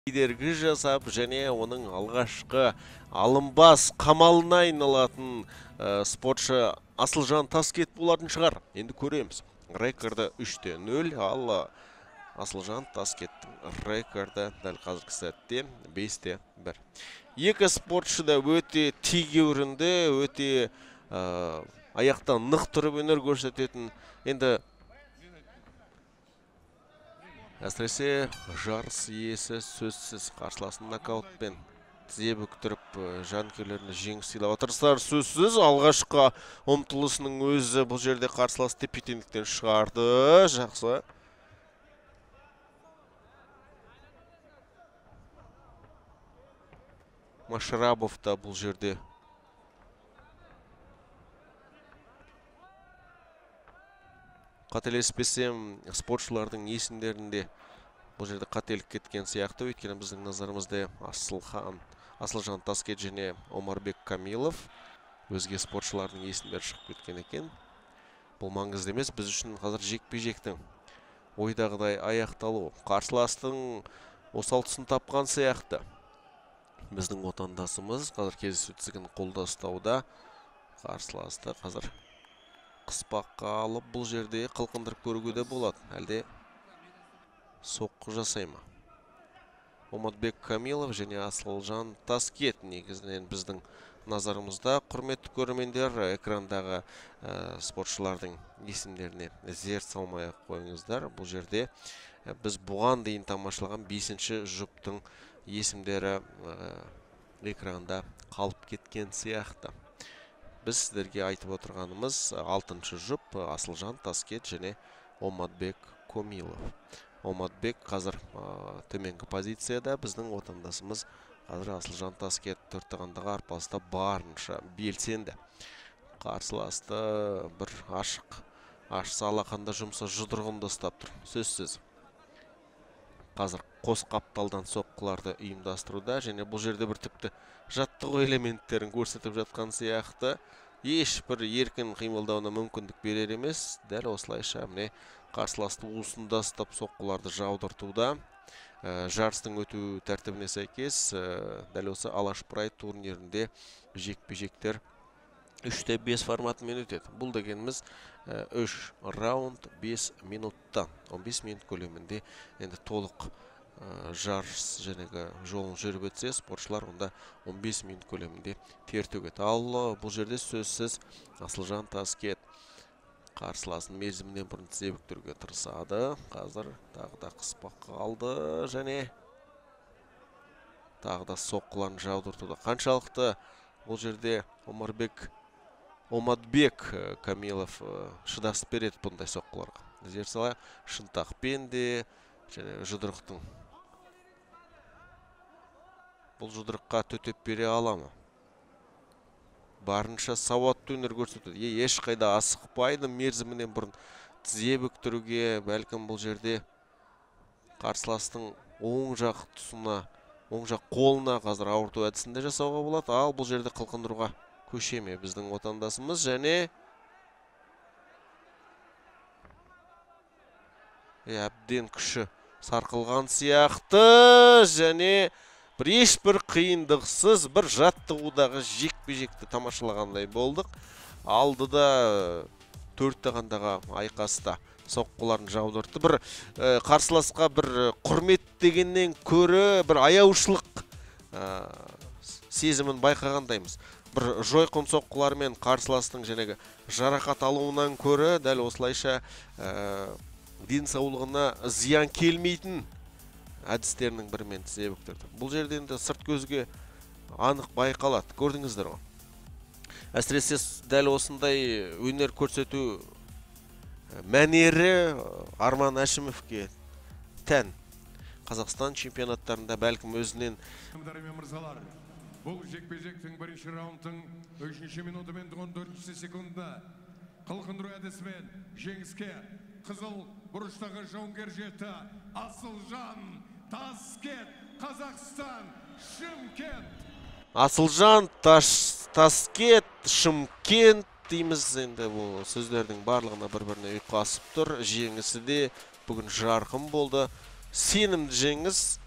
кедергі жасап және оның алғашқы алынбас қамалына айналатын спортшы Асылжан Таскет болатын шығар. Енді көреміз. Рекорды 3-0, ал Асылжан Таскеттің рекорды дәл қазіргі сәтте 5-1. Екі спортшы да өте тегеурінді, өте аяқтан нық тұрып өнер көрсететін. Енді әсіресе жарыс иесі сөзсіз қарсыласын нокаутпен тізе бүктіріп жанкүйерлеріне жеңіс сыйлауға тырысар. Сөзсіз алғашқы ұмтылысының өзі бұл жерде қарсылас тепе-теңдіктен шығарды. Жақсы. Машарапов та бұл жерде қателеспесем, спортшылардың есімдерінде бұл жерде қателік кеткен сияқты. Өйткені біздің назарымызда Асылжан Таскет және Омарбек Камилов, өзге спортшылардың есімдері шығып кеткен екен. Бұл маңызды емес, біз үшін қазір жекпе-жектің ойдағыдай аяқталу. Қарсыластың осал тұсын тапқан сияқты. Біздің отандасымыз қазір кездесу тізгінін қолда ұстауда. Қарсыласты қазір қыспаққа алып бұл жерде қылқындырып көруге де болады. Әлде соққы жасай ма? Омарбек Камилов және Асылжан Таскет негізінен біздің назарымызда. Құрметті көрермендер, экрандағы спортшылардың есімдеріне зер салмай қойыңыздар. Бұл жерде біз бұған дейін тамашалаған 5-ші жұптың есімдері экранда қалып кеткен сияқты. Біз сіздерге айтып отырғанымыз 6-шы жұп Асылжан Таскет және Омарбек Камилов. Омарбек қазір төменгі позицияда, біздің отандасымыз қазір Асылжан Таскет төрттіғандағы арпалыста барынша белсенді. Қарсыласты бір ашса алақанда жұмса жұдырығында ұстап тұр. Сөзсіз. Қазір қос қапталдан соққыларды ұйымдастыруда және бұл жерде бір тіпті жаттығу элементтерін көрсетіп жатқан сияқты. Ешбір еркін қимылдауына мүмкіндік берер емес. Дәл осылайша міне қарсыласты уысында ұстап соққыларды жаудыртуда. Жарыстың өту тәртібіне сәйкес дәл осы Алаш Прайд турнирінде жекпе-жектер 3-5 форматымен өтеді. Бұл дегеніміз 3 раунд 5 минуттан 15 минут көлемінде енді толық жарыс жәнегі жолын жүріп өтсе, спортшылар онда 15 минут көлемінде тер төгеді. Ал бұл жерде сөзсіз Асылжан Таскет қарсыласын мерзімінен бұрын тізе бүктіруге тырысады. Қазір тағы да қыспаққа алды және тағы да соққыларын жаудыртуда. Қаншалықты бұл жерде Омарбек Камилов шыдас береді бұндай соққыларға. Зер сала шынтақпен де және жұдырықтың бұл жұдырыққа төтеп бере ала ма? Барынша сауатты өнер көрсетеді. Ешқайда асықпайды, мерзімінен бұрын тізе бүктіруге, бәлкім бұл жерде қарсыластың оң жақ тұсына, оң жақ қолына қазір ауырту әдісінде жасауға болады. Ал бұл жерде қылқындыруға көше ме біздің отандасымыз және әбден күші сарқылған сияқты және ешбір қиындықсыз бір жаттығудағы жекпе-жекті тамашалағандай болдық. Алдыда төрттіғандағы айқаста соққыларын жаудыртты. Бір қарсыласқа бір құрмет дегеннен көрі бір аяушылық сезімін байқағандаймыз. Бір жойқын соққылармен қарсыластың жәнегі жарақат алуынан көрі дәл осылайша денсаулығына зиян келмейтін әдістерінің бірімен тізе бүктірді. Бұл жерде енді сырт көзге анық байқалады. Көрдіңіздер ғой. Әсіресе дәл осындай өнер көрсету мәнері Арман Әшімовке тән. Қазақстан чемпионаттарында бәлкім өзінен бұл жекпе-жектің бірінші раундтың 3-ші минуты мен 14-ші секундында қылқындыру әдісімен жеңіске қызыл бұрыштағы жауынгер жетті. Асылжан Таскет, Қазақстан, Шымкент. Асылжан Таскет, Шымкент дейміз. Енді бұл сөздердің барлығына бір-біріне ұйқасып тұр. Жеңісі де бүгін жарқын болды. Сенімді жеңіс.